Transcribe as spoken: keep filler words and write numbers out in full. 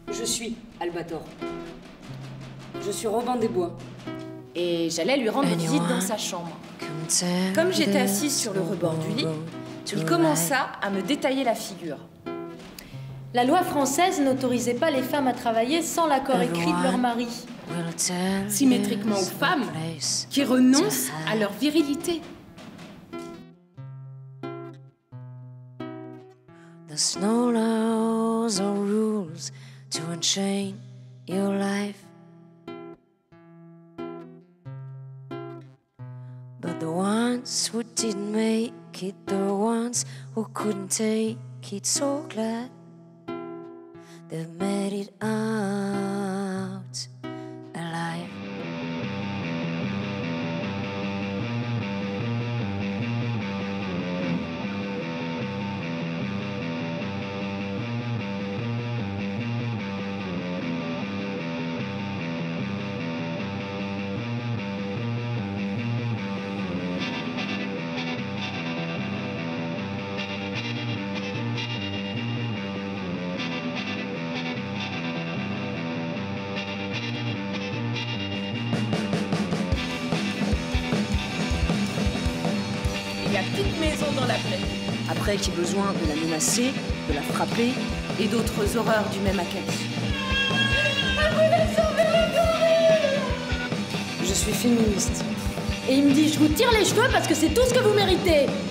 Je suis Albator. Je suis Robin des Bois. Et j'allais lui rendre visite dans sa chambre. Comme j'étais assise sur le rebord du lit, il commença à me détailler la figure. La loi française n'autorisait pas les femmes à travailler sans l'accord écrit de leur mari. Symétriquement aux femmes qui renoncent à leur virilité. There's no laws or rules to unchain your life. But the ones who didn't make it, the ones who couldn't take it, so glad they've made it out alive. La petite maison dans la plaine. Après qu'il ait besoin de la menacer, de la frapper Et d'autres horreurs du même acabit. Je suis féministe. Et il me dit, je vous tire les cheveux parce que c'est tout ce que vous méritez.